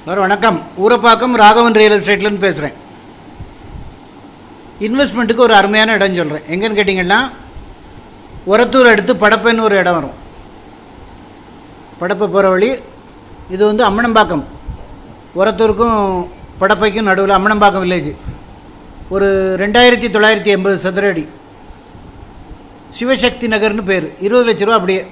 வணக்கம். ஊரப்பாக்கம் ராகவன் ரியல் எஸ்டேட்லன்னு பேசுகிறேன். இன்வெஸ்ட்மெண்ட்டுக்கு ஒரு அருமையான இடம் சொல்கிறேன். எங்கன்னு கேட்டிங்கன்னா, ஒரத்தூர் அடுத்து படப்பைன்னு ஒரு இடம் வரும். படப்பை போகிற வழி இது அம்மனம்பாக்கம். ஒரத்தூருக்கும் படப்பைக்கும் நடுவில் அம்மனம்பாக்கம் வில்லேஜ். ஒரு 2980 சதுர அடி. சிவசக்தி நகர்னு பேர். 20 லட்ச ரூபா அப்படியே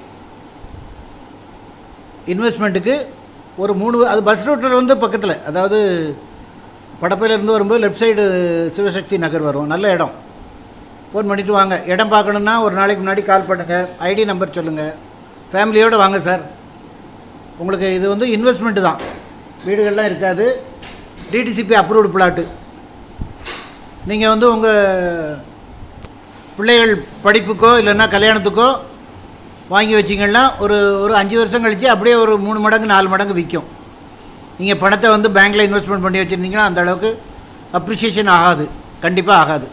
இன்வெஸ்ட்மெண்ட்டுக்கு. ஒரு 3 அது பஸ் ரூட்டில் பக்கத்தில், அதாவது படப்பையிலேருந்து வரும்போது லெஃப்ட் சைடு சிவசக்தி நகர் வரும். நல்ல இடம். ஃபோன் பண்ணிவிட்டு வாங்க. இடம் பார்க்கணுன்னா ஒரு நாளைக்கு முன்னாடி கால் பண்ணுங்கள். ஐடி நம்பர் சொல்லுங்கள். ஃபேமிலியோடு வாங்க சார். உங்களுக்கு இது இன்வெஸ்ட்மெண்ட்டு தான், வீடுகள்லாம் இருக்காது. DTCP approved plot. நீங்கள் உங்கள் பிள்ளைகள் படிப்புக்கோ இல்லைன்னா கல்யாணத்துக்கோ வாங்கி வச்சிங்கன்னா ஒரு 5 வருஷம் கழித்து அப்படியே ஒரு 3 மடங்கு 4 மடங்கு விற்கும். நீங்கள் பணத்தை பேங்க்கில் இன்வெஸ்ட்மெண்ட் பண்ணி வச்சுருந்தீங்கன்னா அந்த அளவுக்கு அப்ரிஷியேஷன் ஆகாது, கண்டிப்பாக ஆகாது.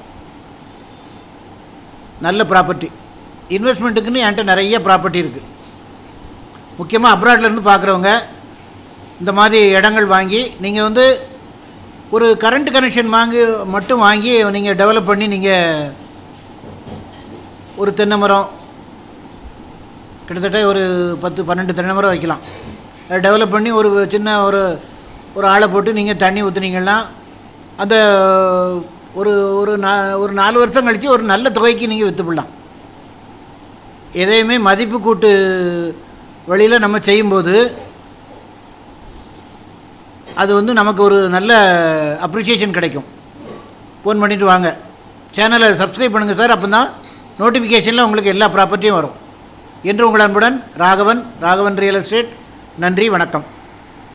நல்ல ப்ராப்பர்ட்டி. இன்வெஸ்ட்மெண்ட்டுக்குன்னு என்கிட்ட நிறைய ப்ராப்பர்ட்டி இருக்குது. முக்கியமாக அப்ராட்லேருந்து பார்க்குறவங்க இந்த மாதிரி இடங்கள் வாங்கி நீங்கள் ஒரு கரண்ட் கனெக்ஷன் மட்டும் வாங்கி நீங்கள் டெவலப் பண்ணி நீங்கள் ஒரு தென்னை மரம் கிட்டத்தட்ட ஒரு 10-12 தென்னை மரம் வைக்கலாம். டெவலப் பண்ணி ஒரு சின்ன ஒரு ஆளை போட்டு நீங்கள் தண்ணி ஊற்றுனீங்கன்னா அந்த ஒரு 4 வருஷம் கழித்து ஒரு நல்ல தொகைக்கு நீங்கள் விற்றுப்பிடலாம். எதையுமே மதிப்பு கூட்டு வழியில் நம்ம செய்யும்போது அது நமக்கு ஒரு நல்ல அப்ரிஷியேஷன் கிடைக்கும். ஃபோன் பண்ணிவிட்டு வாங்க. சேனலை சப்ஸ்கிரைப் பண்ணுங்கள் சார். அப்போ தான் நோட்டிஃபிகேஷனில் உங்களுக்கு எல்லா ப்ராப்பர்ட்டியும் வரும். என்று உங்கள் அன்புடன் ராகவன் ரியல் எஸ்டேட். நன்றி, வணக்கம்.